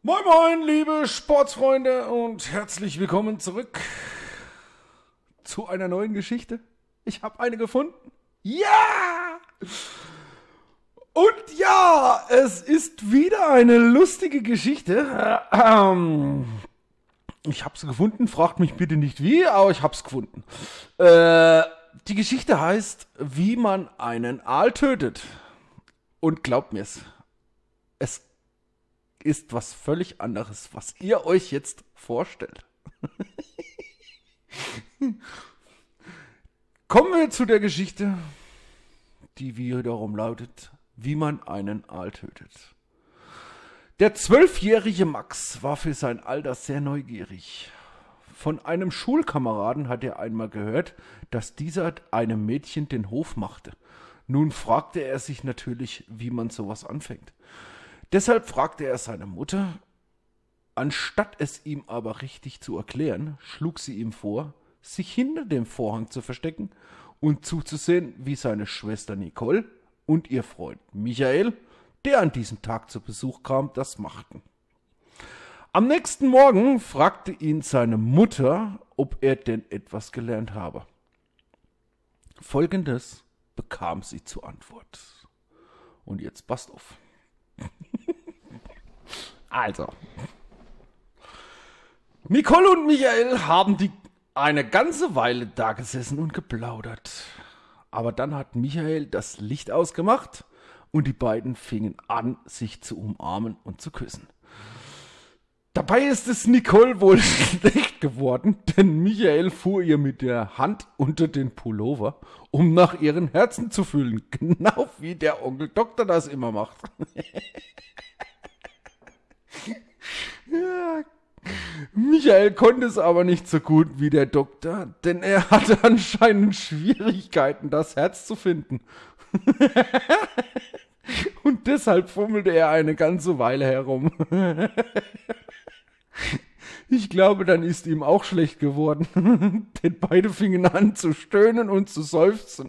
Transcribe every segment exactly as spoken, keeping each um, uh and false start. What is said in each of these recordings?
Moin moin, liebe Sportsfreunde und herzlich willkommen zurück zu einer neuen Geschichte. Ich habe eine gefunden. Ja! Und ja, es ist wieder eine lustige Geschichte. Ähm, ich habe sie gefunden, fragt mich bitte nicht wie, aber ich habe es gefunden. Äh, die Geschichte heißt, wie man einen Aal tötet. Und glaubt mir's, es ist was völlig anderes, was ihr euch jetzt vorstellt. Kommen wir zu der Geschichte, die wiederum lautet, wie man einen Aal tötet. Der zwölfjährige Max war für sein Alter sehr neugierig. Von einem Schulkameraden hat er einmal gehört, dass dieser einem Mädchen den Hof machte. Nun fragte er sich natürlich, wie man sowas anfängt. Deshalb fragte er seine Mutter, anstatt es ihm aber richtig zu erklären, schlug sie ihm vor, sich hinter dem Vorhang zu verstecken und zuzusehen, wie seine Schwester Nicole und ihr Freund Michael, der an diesem Tag zu Besuch kam, das machten. Am nächsten Morgen fragte ihn seine Mutter, ob er denn etwas gelernt habe. Folgendes bekam sie zur Antwort. Und jetzt passt auf. Also, Nicole und Michael haben die eine ganze Weile da gesessen und geplaudert. Aber dann hat Michael das Licht ausgemacht und die beiden fingen an, sich zu umarmen und zu küssen. Dabei ist es Nicole wohl schlecht geworden, denn Michael fuhr ihr mit der Hand unter den Pullover, um nach ihren Herzen zu fühlen, genau wie der Onkel Doktor das immer macht. Ja, Michael konnte es aber nicht so gut wie der Doktor, denn er hatte anscheinend Schwierigkeiten, das Herz zu finden. Und deshalb fummelte er eine ganze Weile herum. Ich glaube, dann ist ihm auch schlecht geworden, denn beide fingen an zu stöhnen und zu seufzen.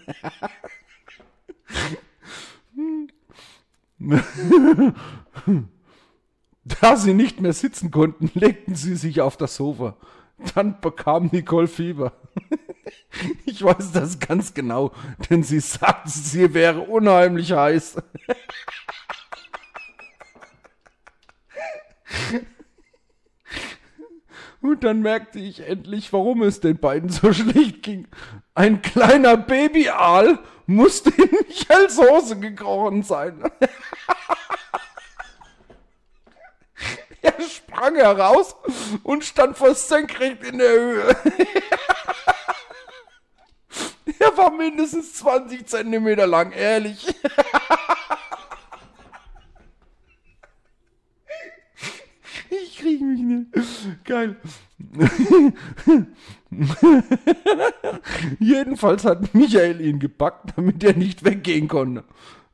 Da sie nicht mehr sitzen konnten, legten sie sich auf das Sofa. Dann bekam Nicole Fieber. Ich weiß das ganz genau, denn sie sagte, sie wäre unheimlich heiß. Und dann merkte ich endlich, warum es den beiden so schlecht ging. Ein kleiner Babyaal musste in Michaels Hose gekrochen sein. Er sprang heraus und stand fast senkrecht in der Höhe. Er war mindestens zwanzig Zentimeter lang, ehrlich. Ich krieg mich nicht. Geil. Jedenfalls hat Michael ihn gepackt, damit er nicht weggehen konnte.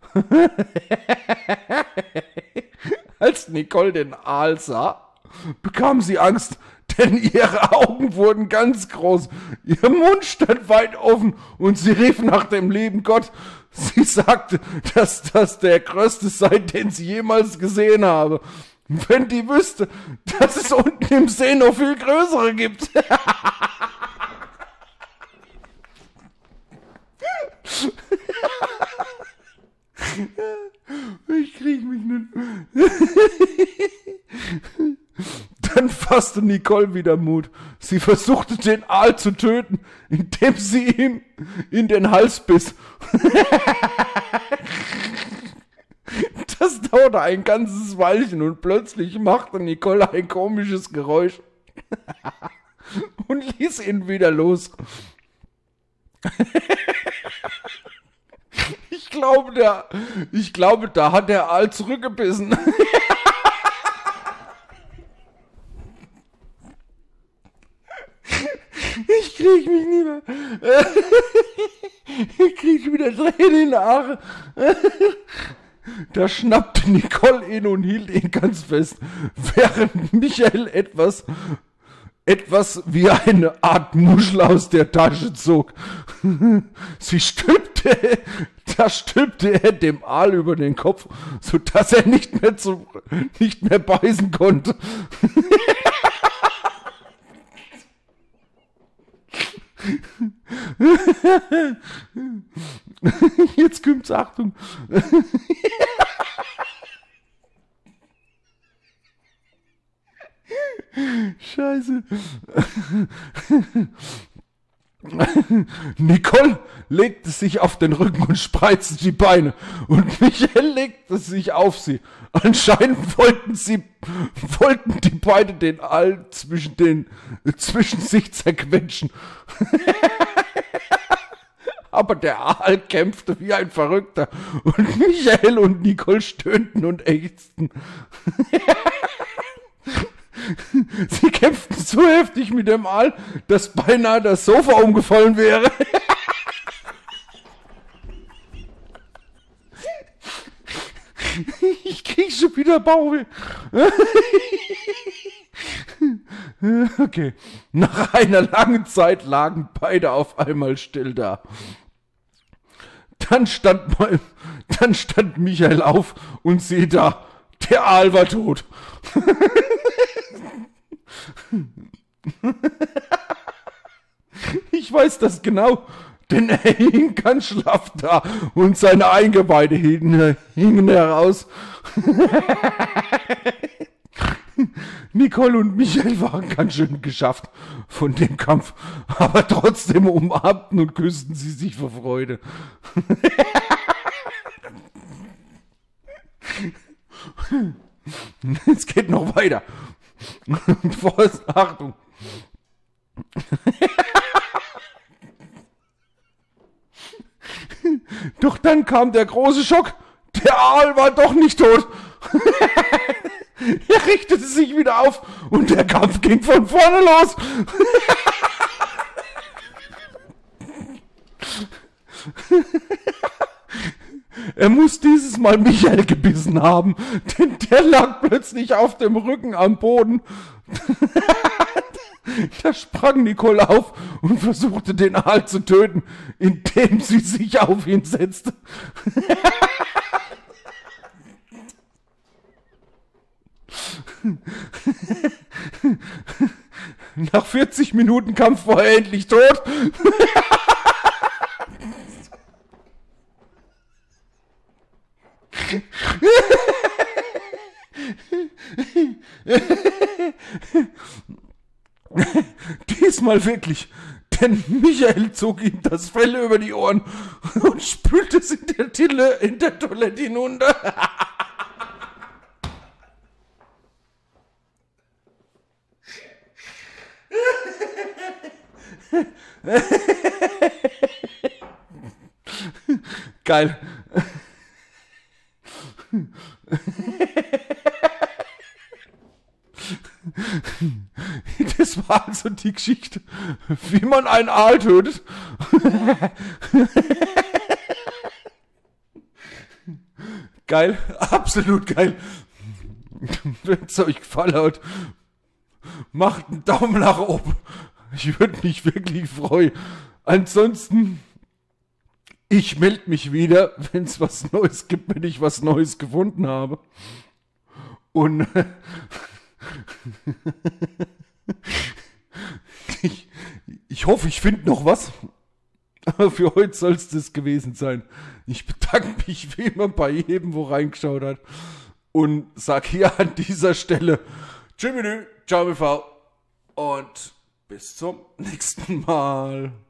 Als Nicole den Aal sah, bekam sie Angst, denn ihre Augen wurden ganz groß. Ihr Mund stand weit offen und sie rief nach dem lieben Gott. Sie sagte, dass das der größte sei, den sie jemals gesehen habe. Wenn die wüsste, dass es unten im See noch viel größere gibt. Ich krieg mich nicht. Dann fasste Nicole wieder Mut. Sie versuchte den Aal zu töten, indem sie ihm in den Hals biss. Das dauerte ein ganzes Weilchen und plötzlich machte Nicole ein komisches Geräusch und ließ ihn wieder los. Ich glaube, der, ich glaube, da hat der Aal zurückgebissen. Ich krieg mich nie mehr. Ich krieg wieder Tränen in die Haare. Da schnappte Nicole ihn und hielt ihn ganz fest, während Michael etwas, etwas wie eine Art Muschel aus der Tasche zog. Sie stülpte stülpte, da stülpte er dem Aal über den Kopf, sodass er nicht mehr, zu, nicht mehr beißen konnte. Jetzt kommt's, Achtung. Scheiße. Nicole legte sich auf den Rücken und spreizte die Beine und Michael legte sich auf sie. Anscheinend wollten sie, wollten die beiden den Aal zwischen den, zwischen sich zerquetschen. Aber der Aal kämpfte wie ein Verrückter und Michael und Nicole stöhnten und ächzten. Sie kämpften so heftig mit dem Aal, dass beinahe das Sofa umgefallen wäre. Ich krieg schon wieder Bauchweh. Okay. Nach einer langen Zeit lagen beide auf einmal still da. Dann stand, mal, dann stand Michael auf und siehe da, der Aal war tot. Ich weiß das genau, denn er hing ganz schlaff da und seine Eingeweide hingen, hingen heraus. Nicole und Michael waren ganz schön geschafft von dem Kampf, aber trotzdem umarmten und küssten sie sich vor Freude. Es geht noch weiter. Und Vorsicht, Achtung. Doch dann kam der große Schock. Der Aal war doch nicht tot. Er richtete sich wieder auf und der Kampf ging von vorne los. Er muss dieses Mal Michael gebissen haben, denn der lag plötzlich auf dem Rücken am Boden. Da sprang Nicole auf und versuchte den Aal zu töten, indem sie sich auf ihn setzte. Nach vierzig Minuten Kampf war er endlich tot. Diesmal wirklich, denn Michael zog ihm das Fell über die Ohren und spülte es in der, Tille, in der Toilette hinunter. Geil. Das war also die Geschichte, wie man einen Aal tötet. Geil, absolut geil. Wenn es euch gefallen hat, macht einen Daumen nach oben. Ich würde mich wirklich freuen. Ansonsten, ich melde mich wieder, wenn es was Neues gibt, wenn ich was Neues gefunden habe. Und ich, ich hoffe, ich finde noch was. Aber für heute soll es das gewesen sein. Ich bedanke mich wie immer bei jedem, wo reingeschaut hat. Und sag hier an dieser Stelle Tschüss, ciao, und bis zum nächsten Mal.